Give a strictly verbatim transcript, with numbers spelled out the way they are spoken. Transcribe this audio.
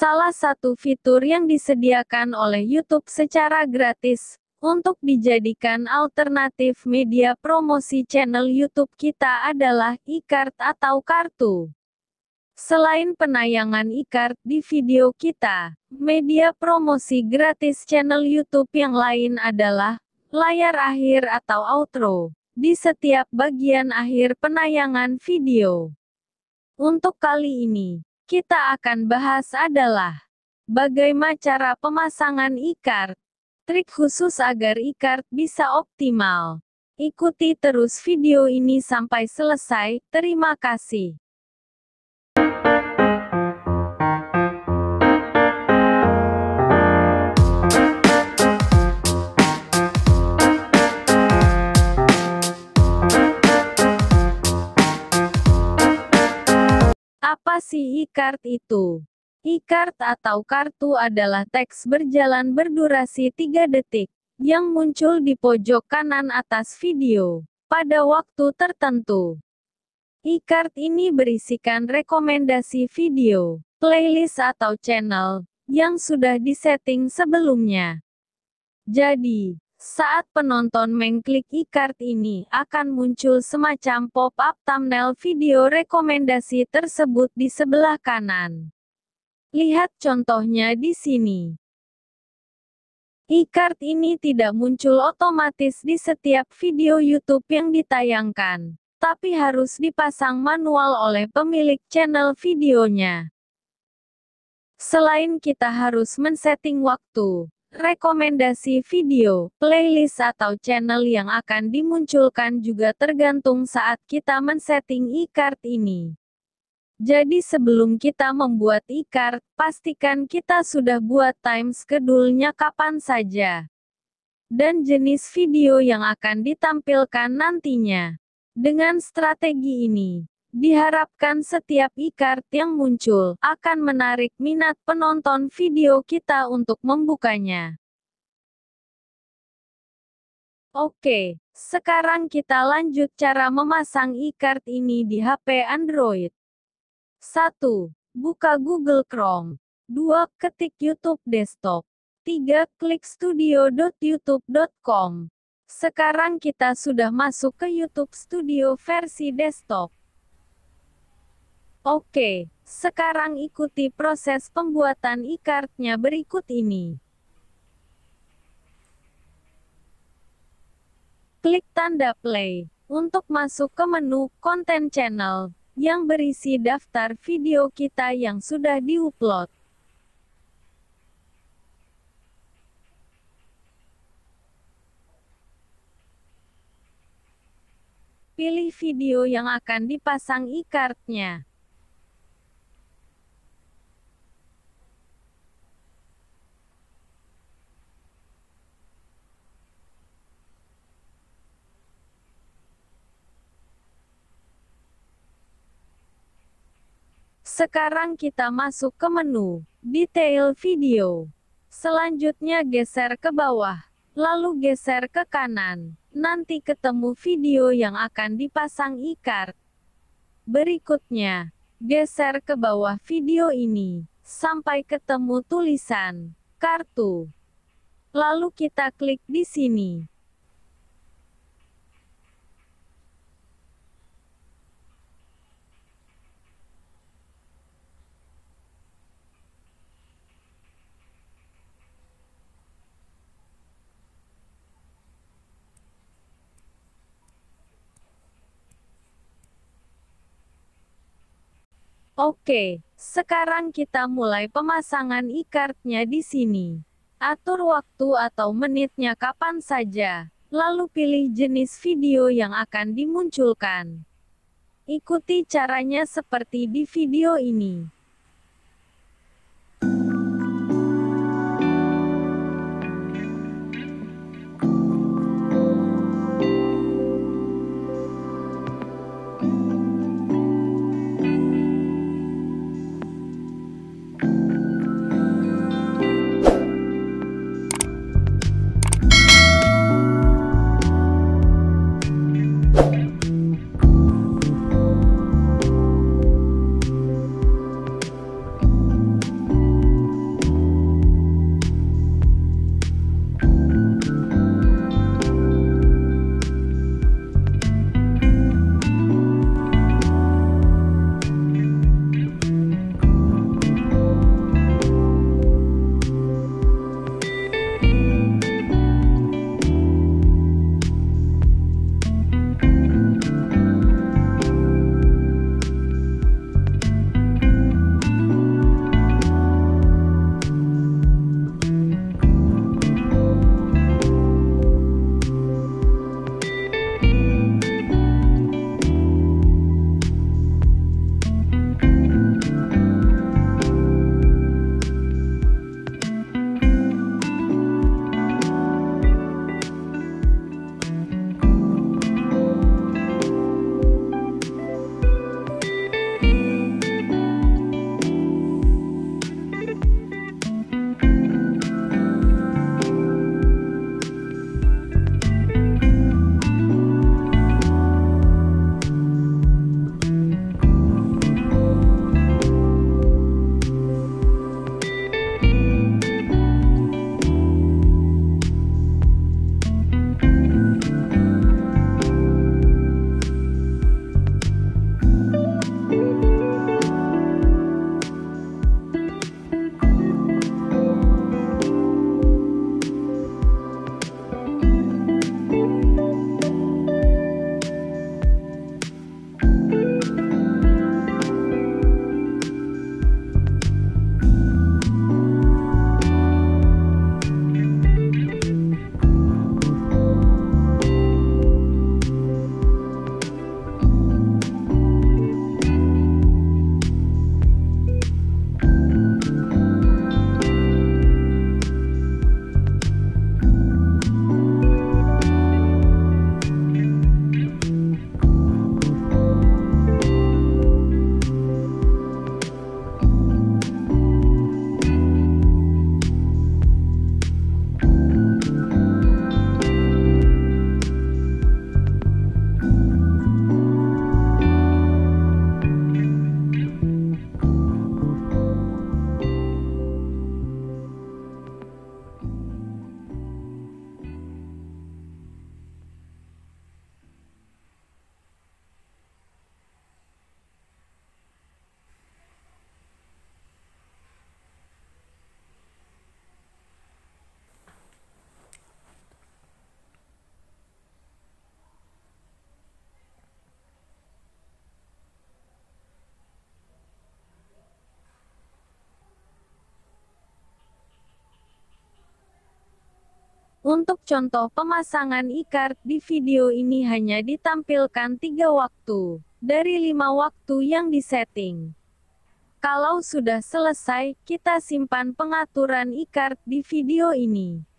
salah satu fitur yang disediakan oleh YouTube secara gratis, untuk dijadikan alternatif media promosi channel YouTube kita adalah e-card atau kartu. Selain penayangan e-card di video kita, media promosi gratis channel YouTube yang lain adalah layar akhir atau outro di setiap bagian akhir penayangan video. Untuk kali ini, kita akan bahas adalah bagaimana cara pemasangan e-card. Trik khusus agar e-card bisa optimal. Ikuti terus video ini sampai selesai. Terima kasih. Apa sih e-card itu? E-card atau kartu adalah teks berjalan berdurasi tiga detik, yang muncul di pojok kanan atas video, pada waktu tertentu. E-card ini berisikan rekomendasi video, playlist atau channel, yang sudah disetting sebelumnya. Jadi, saat penonton mengklik e-card ini, akan muncul semacam pop-up thumbnail video rekomendasi tersebut di sebelah kanan. Lihat contohnya di sini. E-card ini tidak muncul otomatis di setiap video YouTube yang ditayangkan, tapi harus dipasang manual oleh pemilik channel videonya. Selain kita harus men-setting waktu, rekomendasi video, playlist atau channel yang akan dimunculkan juga tergantung saat kita men-setting e-card ini. Jadi sebelum kita membuat e-card, pastikan kita sudah buat time schedule-nya kapan saja. Dan jenis video yang akan ditampilkan nantinya. Dengan strategi ini, diharapkan setiap e-card yang muncul, akan menarik minat penonton video kita untuk membukanya. Oke, sekarang kita lanjut cara memasang e-card ini di H P Android. satu. Buka Google Chrome. dua. Ketik YouTube Desktop. tiga. Klik studio dot youtube dot com. Sekarang kita sudah masuk ke YouTube Studio versi desktop. Oke, sekarang ikuti proses pembuatan e-card-nya berikut ini. Klik tanda play, untuk masuk ke menu Content Channel, yang berisi daftar video kita yang sudah diupload. Pilih video yang akan dipasang e-card-nya. Sekarang kita masuk ke menu Detail Video. Selanjutnya geser ke bawah, lalu geser ke kanan. Nanti ketemu video yang akan dipasang e-card. Berikutnya, geser ke bawah video ini, sampai ketemu tulisan kartu. Lalu kita klik di sini. Oke, sekarang kita mulai pemasangan e-card-nya di sini. Atur waktu atau menitnya kapan saja, lalu pilih jenis video yang akan dimunculkan. Ikuti caranya seperti di video ini. Untuk contoh pemasangan e-card di video ini hanya ditampilkan tiga waktu, dari lima waktu yang disetting. Kalau sudah selesai, kita simpan pengaturan e-card di video ini.